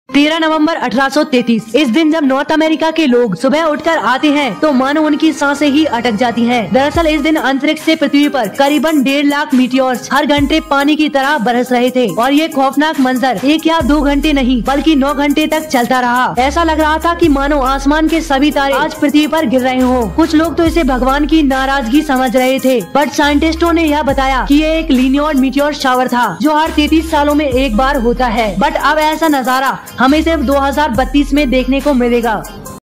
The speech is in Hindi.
13 नवंबर 1833। इस दिन जब नॉर्थ अमेरिका के लोग सुबह उठकर आते हैं तो मानो उनकी सांसें ही अटक जाती हैं। दरअसल इस दिन अंतरिक्ष से पृथ्वी पर करीबन 1.5 लाख मीटियोर्स हर घंटे पानी की तरह बरस रहे थे और ये खौफनाक मंजर 1 या 2 घंटे नहीं बल्कि 9 घंटे तक चलता रहा। ऐसा लग रहा था कि मानो आसमान के सभी तारे आज पृथ्वी पर गिर रहे हों। कुछ लोग तो इसे भगवान की नाराजगी समझ रहे थे, बट साइंटिस्टों ने यह बताया कि ये एक लीनियर मीटियोर शावर था जो हर 33 सालों में एक बार होता है। बट अब ऐसा नजारा हमें सिर्फ 2032 में देखने को मिलेगा।